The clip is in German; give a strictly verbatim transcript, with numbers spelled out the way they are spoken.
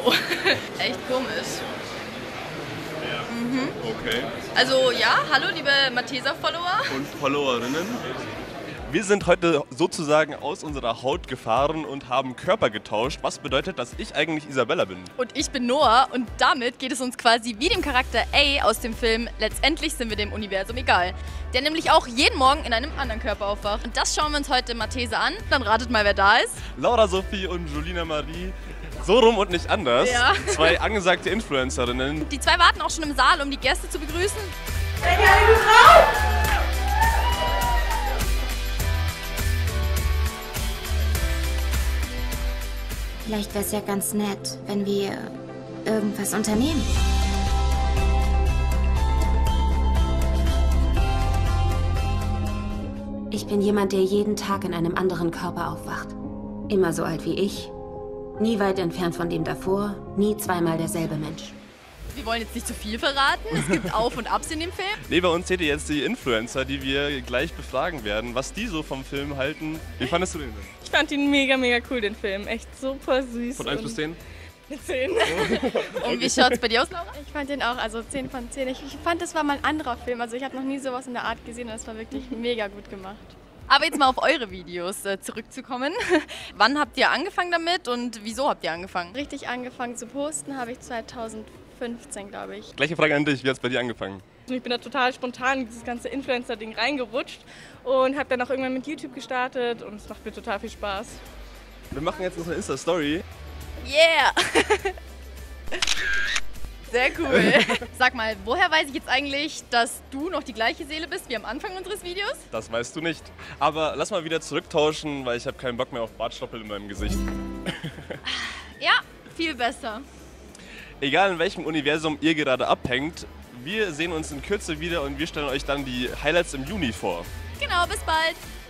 Oh, echt komisch. Mhm. Okay. Also ja, hallo liebe Mathesa-Follower. Und Followerinnen. Wir sind heute sozusagen aus unserer Haut gefahren und haben Körper getauscht, was bedeutet, dass ich eigentlich Isabella bin. Und ich bin Noah und damit geht es uns quasi wie dem Charakter A aus dem Film Letztendlich sind wir dem Universum egal, der nämlich auch jeden Morgen in einem anderen Körper aufwacht. Und das schauen wir uns heute in Mathesa an. Dann ratet mal, wer da ist. Laura Sophie und Julina Marie. So rum und nicht anders. Ja. Zwei angesagte Influencerinnen. Die zwei warten auch schon im Saal, um die Gäste zu begrüßen. Sehr gerne, du Frau! Vielleicht wäre es ja ganz nett, wenn wir irgendwas unternehmen. Ich bin jemand, der jeden Tag in einem anderen Körper aufwacht. Immer so alt wie ich, nie weit entfernt von dem davor, nie zweimal derselbe Mensch. Wir wollen jetzt nicht zu viel verraten. Es gibt Auf und Abs in dem Film. Neben uns seht ihr jetzt die Influencer, die wir gleich befragen werden, was die so vom Film halten. Wie fandest du den denn? Ich fand ihn mega, mega cool, den Film. Echt super süß. Von eins bis zehn? zehn. Und wie schaut es bei dir aus, Laura? Ich fand den auch, also zehn von zehn. Ich, ich fand, das war mal ein anderer Film. Also ich habe noch nie sowas in der Art gesehen und es war wirklich mega gut gemacht. Aber jetzt mal auf eure Videos äh, zurückzukommen. Wann habt ihr angefangen damit und wieso habt ihr angefangen? Richtig angefangen zu posten habe ich zweitausendfünfzehn, glaube ich. Gleiche Frage an dich, wie hat es bei dir angefangen? Ich bin da total spontan in dieses ganze Influencer-Ding reingerutscht und habe dann auch irgendwann mit YouTube gestartet und es macht mir total viel Spaß. Wir machen jetzt noch eine Insta-Story. Yeah! Sehr cool. Sag mal, woher weiß ich jetzt eigentlich, dass du noch die gleiche Seele bist wie am Anfang unseres Videos? Das weißt du nicht. Aber lass mal wieder zurücktauschen, weil ich habe keinen Bock mehr auf Bartstoppel in meinem Gesicht. Ja, viel besser. Egal in welchem Universum ihr gerade abhängt, wir sehen uns in Kürze wieder und wir stellen euch dann die Highlights im Juni vor. Genau, bis bald.